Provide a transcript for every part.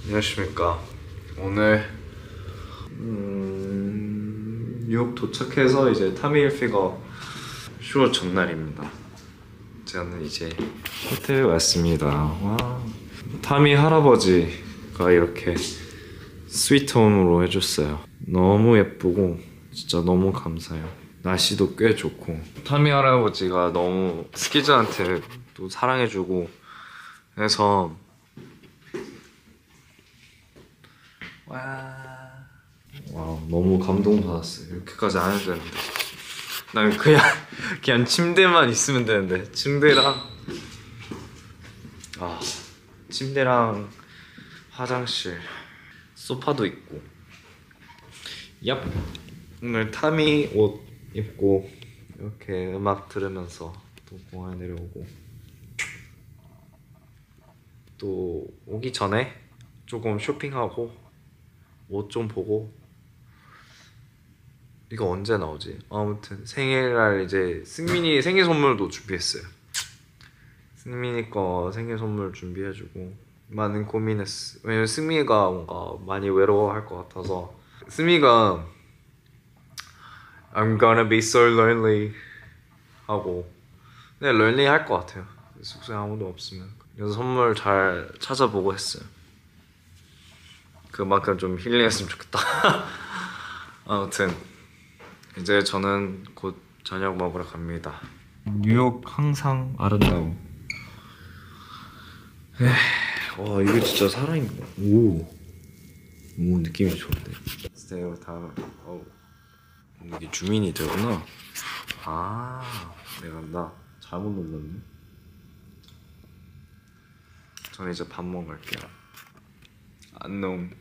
안녕하십니까. 오늘 뉴욕 도착해서 이제 타미 힐피거 쇼 전날입니다. 저는 이제 호텔에 왔습니다. 와. 타미 할아버지가 이렇게 스위트홈으로 해줬어요. 너무 예쁘고 진짜 너무 감사해요. 날씨도 꽤 좋고 타미 할아버지가 너무 스키즈한테 또 사랑해주고 해서 와 너무 감동받았어요. 이렇게까지 안 해도 되는데 난 그냥 침대만 있으면 되는데 침대랑 화장실 소파도 있고 얍 오늘 타미 옷 입고 이렇게 음악 들으면서 또 공항에 내려오고 또 오기 전에 조금 쇼핑하고 옷 좀 보고 이거 언제 나오지? 아무튼 생일날 이제 승민이 생일 선물도 준비했어요. 승민이 거 생일 선물 준비해주고 많은 고민했어. 왜냐면 승민이가 뭔가 많이 외로워할 것 같아서 승민이가 I'm gonna be so lonely 하고 근데 lonely 할 것 같아요. 숙소에 아무도 없으면. 그래서 선물 잘 찾아보고 했어요. 그만큼 좀 힐링했으면 좋겠다. 아무튼 이제 저는 곧 저녁 먹으러 갑니다. 뉴욕 항상 아름다워. 와 이거 진짜 살아있네. 오 느낌이 좋은데. 스테이어 다 이게 주민이 되구나. 내가 나 잘못 눌렀네. 저는 이제 밥 먹을게요. 안녕.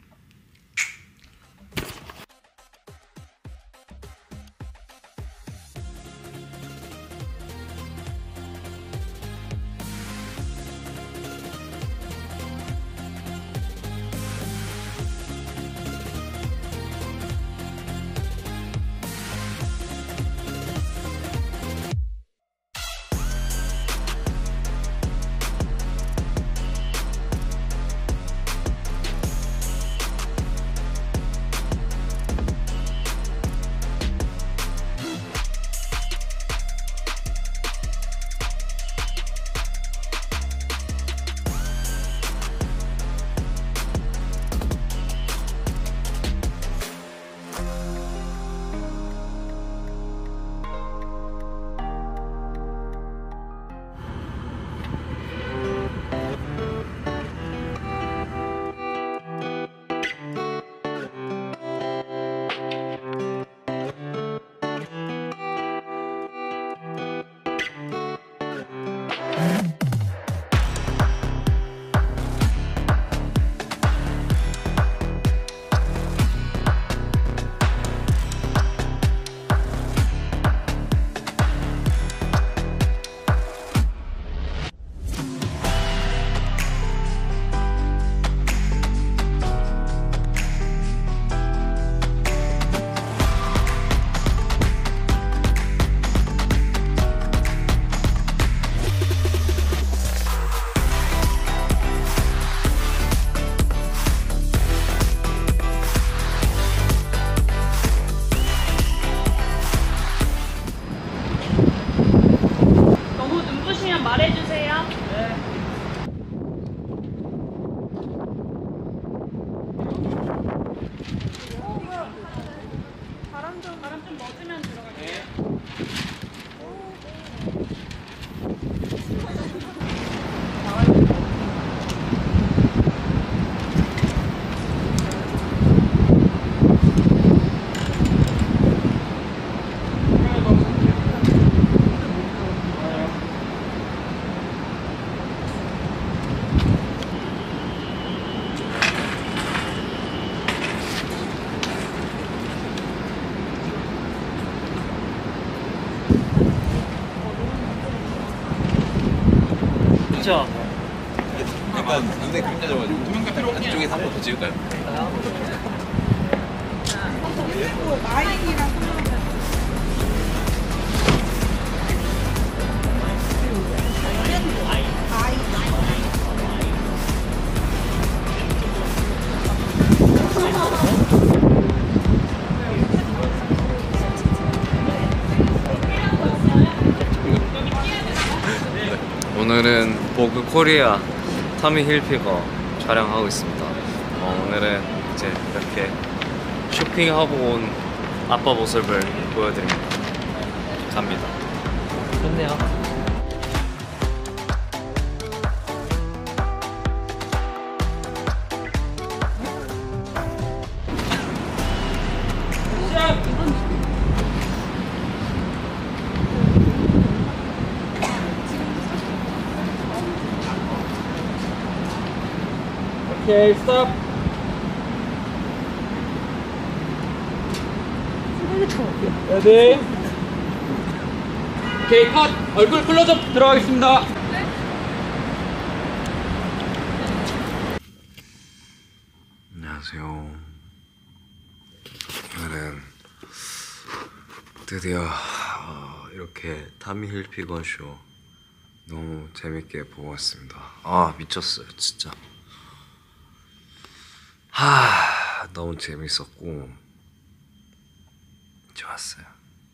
바람 좀 넣어주면 들어갈게요. 그쵸? 약간 눈에 그림자 져가지고 안쪽에서 한 번 더 찍을까요? 오늘은 보그 코리아 타미 힐피거 촬영하고 있습니다. 오늘은 이제 이렇게 쇼핑하고 온 아빠 모습을 보여드립니다. 갑니다. 좋네요. 오케이, 스톱. 레디. 오케이, 컷. 얼굴 클로즈업 들어가겠습니다. 안녕하세요. 오늘은 드디어 이렇게 타미 힐피거 쇼 너무 재밌게 보고 왔습니다. 아 미쳤어요 진짜. 너무 재밌었고 좋았어요.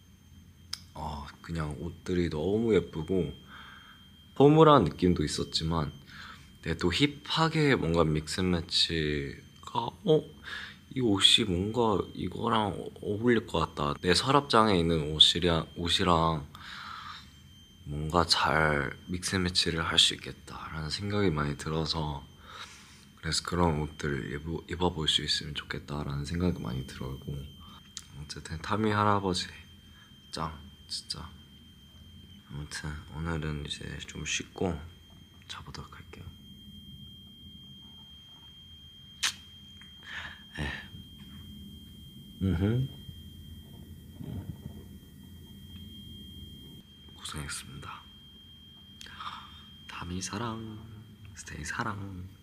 그냥 옷들이 너무 예쁘고 포멀한 느낌도 있었지만 또 힙하게 뭔가 믹스매치가 이 옷이 뭔가 이거랑 어울릴 것 같다. 내 서랍장에 있는 옷이랑 뭔가 잘 믹스매치를 할 수 있겠다라는 생각이 많이 들어서 그래서 그런 옷들을 입어볼 수 있으면 좋겠다라는 생각이 많이 들었고 어쨌든 타미 할아버지 짱 진짜. 아무튼 오늘은 이제 좀 쉬고 자보도록 할게요. 고생했습니다. 타미 사랑, 스테이 사랑.